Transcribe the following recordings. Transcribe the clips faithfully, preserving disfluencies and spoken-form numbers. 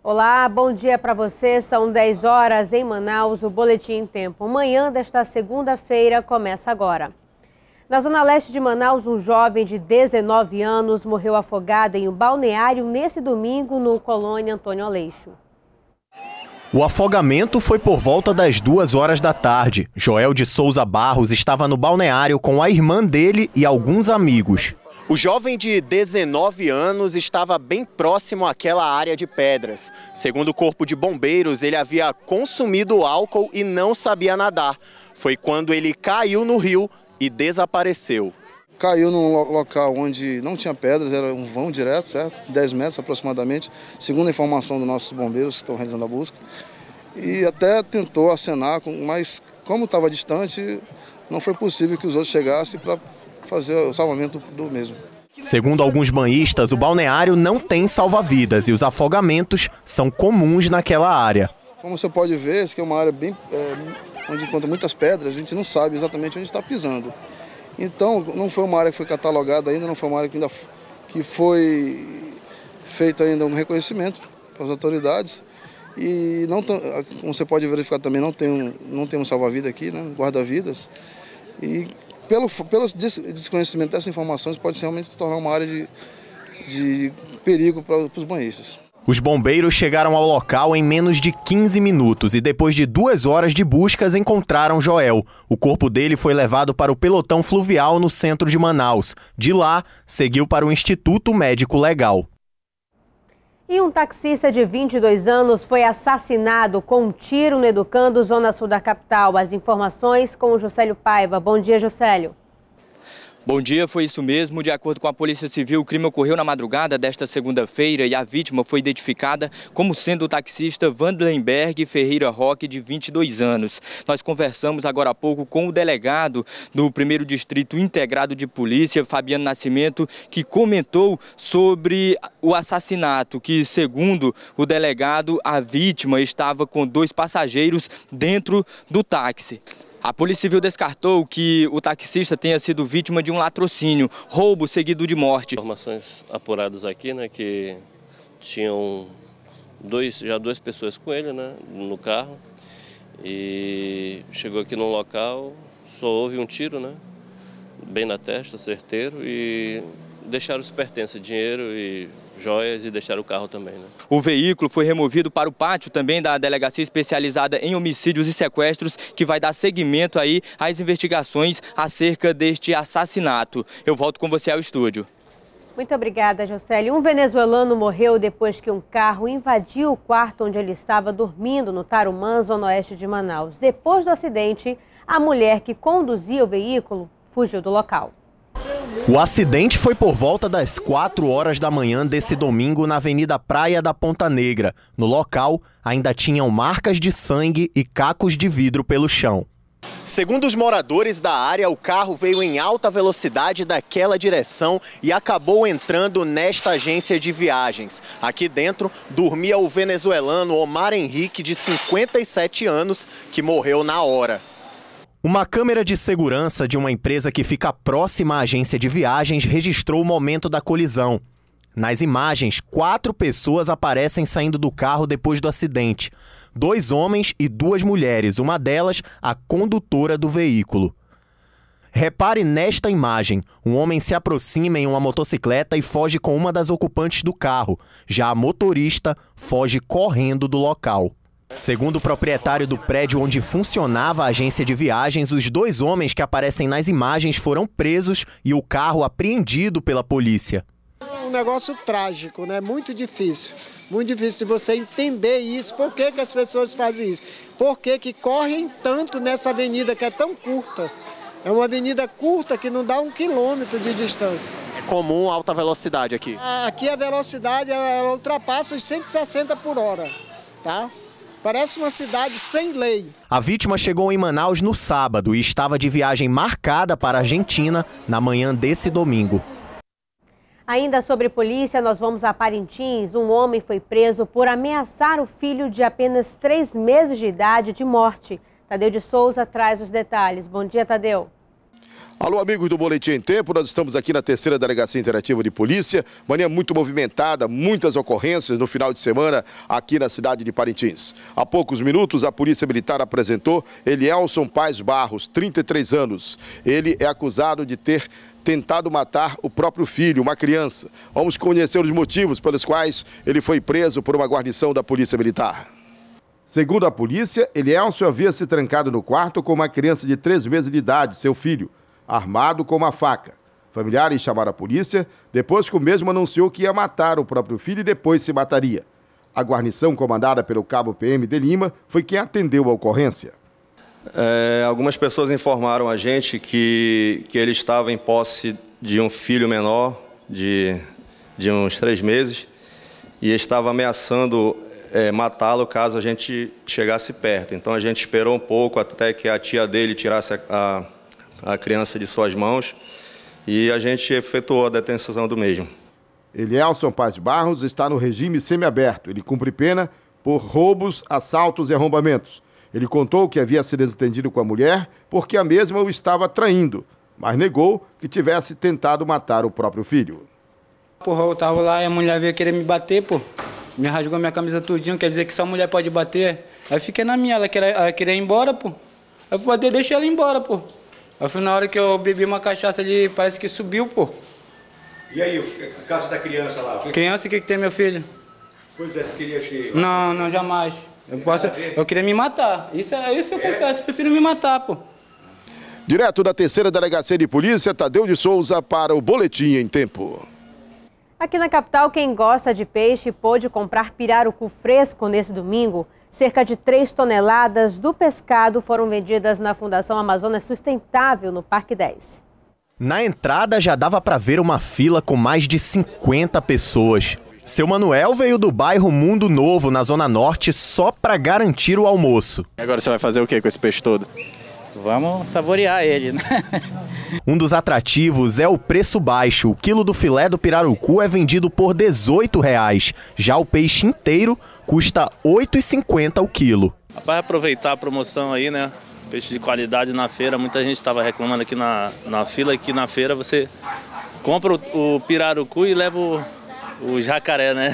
Olá, bom dia para você. São dez horas em Manaus, o Boletim em Tempo. Manhã desta segunda-feira começa agora. Na zona leste de Manaus, um jovem de dezenove anos morreu afogado em um balneário nesse domingo no Colônia Antônio Aleixo. O afogamento foi por volta das duas horas da tarde. Joel de Souza Barros estava no balneário com a irmã dele e alguns amigos. O jovem de dezenove anos estava bem próximo àquela área de pedras. Segundo o Corpo de Bombeiros, ele havia consumido álcool e não sabia nadar. Foi quando ele caiu no rio e desapareceu. Caiu num local onde não tinha pedras, era um vão direto, certo? dez metros aproximadamente, segundo a informação dos nossos bombeiros que estão realizando a busca. E até tentou acenar, mas como estava distante, não foi possível que os outros chegassem para fazer o salvamento do mesmo. Segundo alguns banhistas, o balneário não tem salva-vidas e os afogamentos são comuns naquela área. Como você pode ver, isso aqui é uma área bem, é, onde encontra muitas pedras, a gente não sabe exatamente onde está pisando. Então, não foi uma área que foi catalogada ainda, não foi uma área que, ainda, que foi feito ainda um reconhecimento pelas autoridades. E, não, como você pode verificar também, não tem um, não tem um salva-vida aqui, né, guarda-vidas. E pelo, pelo desconhecimento dessas informações, pode realmente se tornar uma área de, de perigo para os banhistas. Os bombeiros chegaram ao local em menos de quinze minutos e depois de duas horas de buscas encontraram Joel. O corpo dele foi levado para o pelotão fluvial no centro de Manaus. De lá, seguiu para o Instituto Médico Legal. E um taxista de vinte e dois anos foi assassinado com um tiro no Educando, zona sul da capital. As informações com o Juscelio Paiva. Bom dia, Juscelio. Bom dia, foi isso mesmo. De acordo com a Polícia Civil, o crime ocorreu na madrugada desta segunda-feira e a vítima foi identificada como sendo o taxista Vandenberg Ferreira Roque, de vinte e dois anos. Nós conversamos agora há pouco com o delegado do primeiro Distrito Integrado de Polícia, Fabiano Nascimento, que comentou sobre o assassinato, que, segundo o delegado, a vítima estava com dois passageiros dentro do táxi. A Polícia Civil descartou que o taxista tenha sido vítima de um latrocínio, roubo seguido de morte. Informações apuradas aqui, né, que tinham dois, já duas pessoas com ele, né, no carro, e chegou aqui no local, só houve um tiro, né, bem na testa, certeiro, e deixaram os pertences, dinheiro e joias, e deixaram o carro também, né? O veículo foi removido para o pátio também da Delegacia Especializada em Homicídios e Sequestros, que vai dar seguimento aí às investigações acerca deste assassinato. Eu volto com você ao estúdio. Muito obrigada, Juscelio. Um venezuelano morreu depois que um carro invadiu o quarto onde ele estava dormindo no Tarumã, zona oeste de Manaus. Depois do acidente, a mulher que conduzia o veículo fugiu do local. O acidente foi por volta das quatro horas da manhã desse domingo na Avenida Praia da Ponta Negra. No local, ainda tinham marcas de sangue e cacos de vidro pelo chão. Segundo os moradores da área, o carro veio em alta velocidade daquela direção e acabou entrando nesta agência de viagens. Aqui dentro dormia o venezuelano Omar Henrique, de cinquenta e sete anos, que morreu na hora. Uma câmera de segurança de uma empresa que fica próxima à agência de viagens registrou o momento da colisão. Nas imagens, quatro pessoas aparecem saindo do carro depois do acidente. Dois homens e duas mulheres, uma delas a condutora do veículo. Repare nesta imagem. Um homem se aproxima em uma motocicleta e foge com uma das ocupantes do carro. Já a motorista foge correndo do local. Segundo o proprietário do prédio onde funcionava a agência de viagens, os dois homens que aparecem nas imagens foram presos e o carro apreendido pela polícia. Um negócio trágico, né? Muito difícil. Muito difícil de você entender isso. Por que que as pessoas fazem isso? Por que que correm tanto nessa avenida que é tão curta? É uma avenida curta que não dá um quilômetro de distância. É comum alta velocidade aqui? Aqui a velocidade ela ultrapassa os cento e sessenta por hora, tá? Parece uma cidade sem lei. A vítima chegou em Manaus no sábado e estava de viagem marcada para a Argentina na manhã desse domingo. Ainda sobre polícia, nós vamos a Parintins. Um homem foi preso por ameaçar o filho de apenas três meses de idade de morte. Tadeu de Souza traz os detalhes. Bom dia, Tadeu. Alô, amigos do Boletim em Tempo, nós estamos aqui na terceira Delegacia Interativa de Polícia, manhã muito movimentada, muitas ocorrências no final de semana aqui na cidade de Parintins. Há poucos minutos, a Polícia Militar apresentou Elielson Paz Barros, trinta e três anos. Ele é acusado de ter tentado matar o próprio filho, uma criança. Vamos conhecer os motivos pelos quais ele foi preso por uma guarnição da Polícia Militar. Segundo a polícia, Elielson havia se trancado no quarto com uma criança de três meses de idade, seu filho, armado com uma faca. Familiares chamaram a polícia, depois que o mesmo anunciou que ia matar o próprio filho e depois se mataria. A guarnição, comandada pelo cabo P M de Lima, foi quem atendeu a ocorrência. É, algumas pessoas informaram a gente que, que ele estava em posse de um filho menor, de, de uns três meses, e estava ameaçando é, matá-lo caso a gente chegasse perto. Então a gente esperou um pouco até que a tia dele tirasse a, a a criança de suas mãos e a gente efetuou a detenção do mesmo. Elielson Paz Barros está no regime semiaberto. Ele cumpre pena por roubos, assaltos e arrombamentos. Ele contou que havia se desentendido com a mulher porque a mesma o estava traindo, mas negou que tivesse tentado matar o próprio filho. Porra, eu tava lá e a mulher veio querer me bater, pô. Me rasgou minha camisa tudinho, quer dizer que só a mulher pode bater. Aí fiquei na minha, ela queria, ela queria ir embora, pô. Eu falei, deixa ela ir embora, pô. Aí foi na hora que eu bebi uma cachaça ali, parece que subiu, pô. E aí, o caso da criança lá? Que... Criança, o que, que tem, meu filho? Pois é, você queria que... Não, não, jamais. Eu, posso... eu queria me matar. Isso, é, isso eu confesso, eu prefiro me matar, pô. Direto da terceira Delegacia de Polícia, Tadeu de Souza para o Boletim em Tempo. Aqui na capital, quem gosta de peixe pôde comprar pirarucu fresco nesse domingo. Cerca de três toneladas do pescado foram vendidas na Fundação Amazonas Sustentável, no Parque dez. Na entrada já dava para ver uma fila com mais de cinquenta pessoas. Seu Manuel veio do bairro Mundo Novo, na Zona Norte, só para garantir o almoço. E agora você vai fazer o que com esse peixe todo? Vamos saborear ele, né? Um dos atrativos é o preço baixo. O quilo do filé do pirarucu é vendido por dezoito reais. Já o peixe inteiro custa oito reais e cinquenta centavos o quilo. Para aproveitar a promoção aí, né? Peixe de qualidade na feira. Muita gente estava reclamando aqui na, na fila. Aqui na feira você compra o, o pirarucu e leva o, o jacaré, né?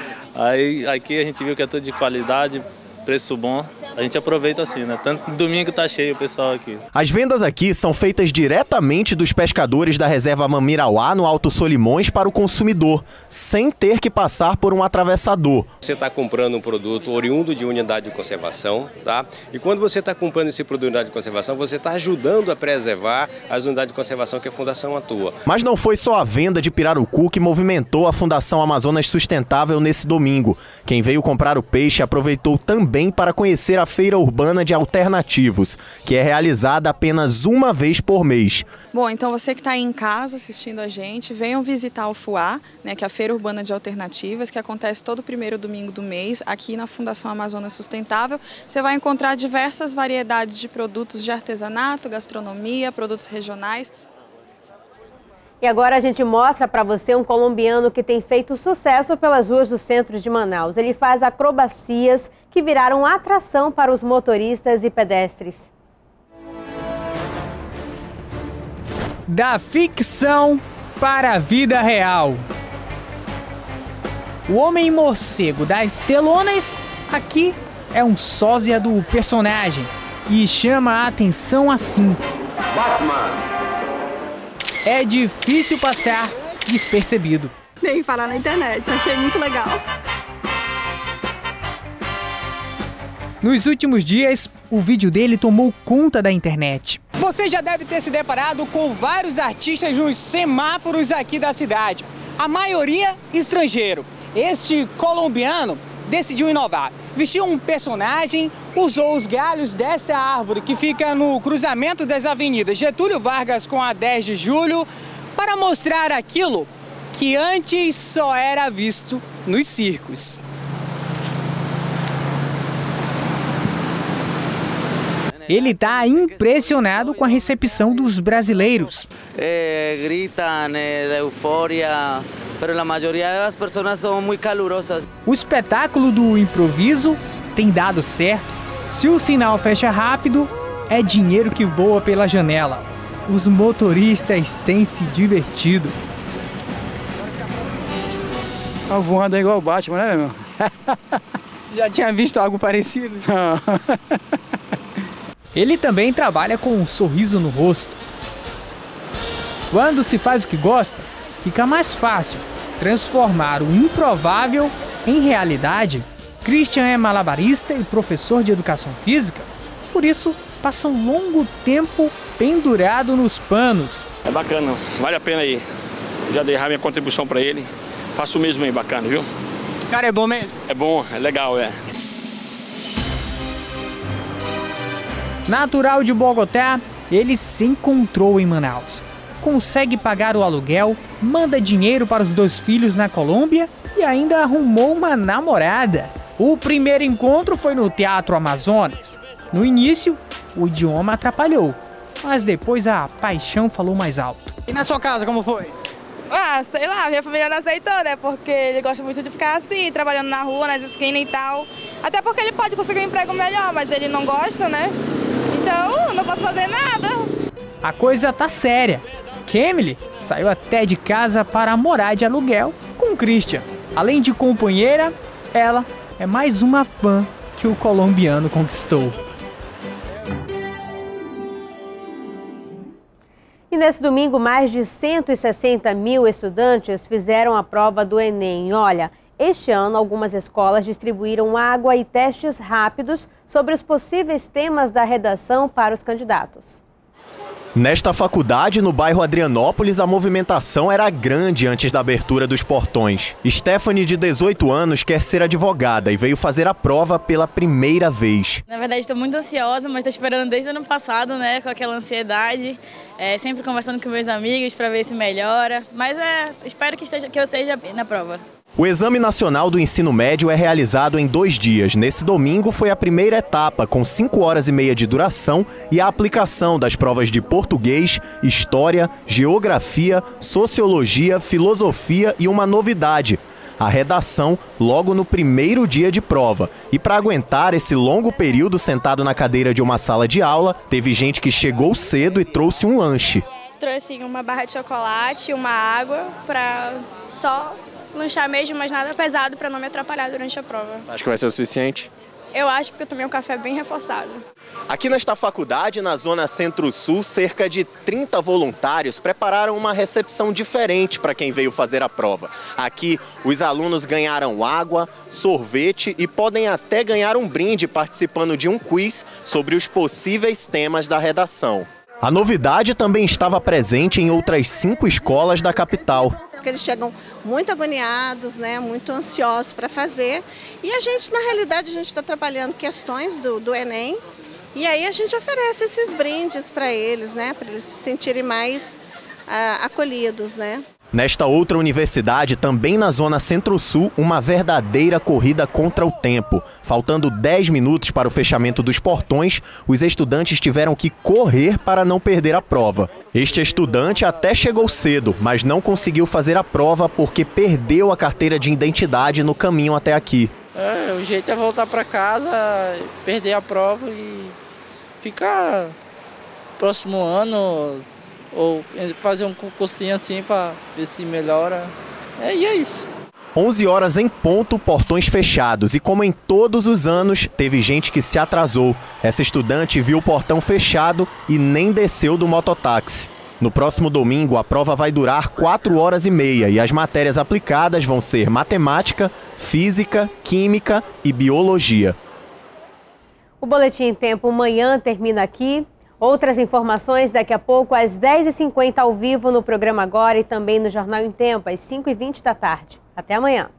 Aí aqui a gente viu que é tudo de qualidade, preço bom. A gente aproveita assim, né? Tanto domingo tá cheio o pessoal aqui. As vendas aqui são feitas diretamente dos pescadores da reserva Mamirauá, no Alto Solimões, para o consumidor, sem ter que passar por um atravessador. Você está comprando um produto oriundo de unidade de conservação, tá? E quando você está comprando esse produto de unidade de conservação, você está ajudando a preservar as unidades de conservação que a Fundação atua. Mas não foi só a venda de pirarucu que movimentou a Fundação Amazonas Sustentável nesse domingo. Quem veio comprar o peixe aproveitou também para conhecer a Feira Urbana de Alternativos, que é realizada apenas uma vez por mês. Bom, então você que está aí em casa assistindo a gente, venham visitar o FUA, né, que é a Feira Urbana de Alternativas, que acontece todo primeiro domingo do mês, aqui na Fundação Amazonas Sustentável. Você vai encontrar diversas variedades de produtos de artesanato, gastronomia, produtos regionais. E agora a gente mostra para você um colombiano que tem feito sucesso pelas ruas do centro de Manaus. Ele faz acrobacias que viraram atração para os motoristas e pedestres. Da ficção para a vida real. O Homem Morcego das telonas aqui é um sósia do personagem e chama a atenção assim. Batman. É difícil passar despercebido. Nem falar na internet, achei muito legal. Nos últimos dias, o vídeo dele tomou conta da internet. Você já deve ter se deparado com vários artistas nos semáforos aqui da cidade. A maioria estrangeiro. Este colombiano decidiu inovar. Vestiu um personagem, usou os galhos desta árvore que fica no cruzamento das avenidas Getúlio Vargas com a dez de julho para mostrar aquilo que antes só era visto nos circos. Ele está impressionado com a recepção dos brasileiros. É, gritam, é, de euforia, mas a maioria das pessoas são muito calorosas. O espetáculo do improviso tem dado certo. Se o sinal fecha rápido, é dinheiro que voa pela janela. os motoristas têm se divertido. Tá voando igual o Batman, né, meu? Já tinha visto algo parecido? Ele também trabalha com um sorriso no rosto. Quando se faz o que gosta, fica mais fácil transformar o improvável em realidade. Christian é malabarista e professor de educação física, por isso passa um longo tempo pendurado nos panos. É bacana, vale a pena aí. Já dei a minha contribuição para ele. Faço o mesmo aí, bacana, viu? Cara, é bom mesmo? É bom, é legal, é. Natural de Bogotá, ele se encontrou em Manaus. Consegue pagar o aluguel, manda dinheiro para os dois filhos na Colômbia e ainda arrumou uma namorada. O primeiro encontro foi no Teatro Amazonas. No início, o idioma atrapalhou, mas depois a paixão falou mais alto. E na sua casa, como foi? Ah, sei lá, minha família não aceitou, né? Porque ele gosta muito de ficar assim, trabalhando na rua, nas esquinas e tal. Até porque ele pode conseguir um emprego melhor, mas ele não gosta, né? Então, não posso fazer nada. A coisa tá séria. Kemily saiu até de casa para morar de aluguel com Christian. Além de companheira, ela é mais uma fã que o colombiano conquistou. E nesse domingo, mais de cento e sessenta mil estudantes fizeram a prova do Enem. Olha, este ano, algumas escolas distribuíram água e testes rápidos sobre os possíveis temas da redação para os candidatos. Nesta faculdade, no bairro Adrianópolis, a movimentação era grande antes da abertura dos portões. Stephanie, de dezoito anos, quer ser advogada e veio fazer a prova pela primeira vez. Na verdade, estou muito ansiosa, mas estou esperando desde o ano passado, né, com aquela ansiedade. É, sempre conversando com meus amigos para ver se melhora. Mas é, espero que, esteja, que eu seja bem na prova. O Exame Nacional do Ensino Médio é realizado em dois dias. Nesse domingo foi a primeira etapa, com cinco horas e meia de duração e a aplicação das provas de português, história, geografia, sociologia, filosofia e uma novidade: a redação logo no primeiro dia de prova. E para aguentar esse longo período sentado na cadeira de uma sala de aula, teve gente que chegou cedo e trouxe um lanche. Trouxe uma barra de chocolate e uma água para só lanchar mesmo, mas nada pesado para não me atrapalhar durante a prova. Acho que vai ser o suficiente? Eu acho, porque eu tomei um café bem reforçado. Aqui nesta faculdade, na zona Centro-Sul, cerca de trinta voluntários prepararam uma recepção diferente para quem veio fazer a prova. Aqui, os alunos ganharam água, sorvete e podem até ganhar um brinde participando de um quiz sobre os possíveis temas da redação. A novidade também estava presente em outras cinco escolas da capital. Eles chegam muito agoniados, né, muito ansiosos para fazer. E a gente, na realidade, a gente está trabalhando questões do, do Enem. E aí a gente oferece esses brindes para eles, né, para eles se sentirem mais ah, acolhidos, né. Nesta outra universidade, também na zona Centro-Sul, uma verdadeira corrida contra o tempo. Faltando dez minutos para o fechamento dos portões, os estudantes tiveram que correr para não perder a prova. Este estudante até chegou cedo, mas não conseguiu fazer a prova porque perdeu a carteira de identidade no caminho até aqui. É, o jeito é voltar para casa, perder a prova e ficar próximo ano, ou fazer um concursinho assim para ver se melhora. É, e é isso. onze horas em ponto, portões fechados. E como em todos os anos, teve gente que se atrasou. Essa estudante viu o portão fechado e nem desceu do mototáxi. No próximo domingo, a prova vai durar quatro horas e meia e as matérias aplicadas vão ser matemática, física, química e biologia. O Boletim em Tempo Manhã termina aqui. Outras informações daqui a pouco, às dez e cinquenta, ao vivo no programa Agora e também no Jornal em Tempo, às cinco e vinte da tarde. Até amanhã.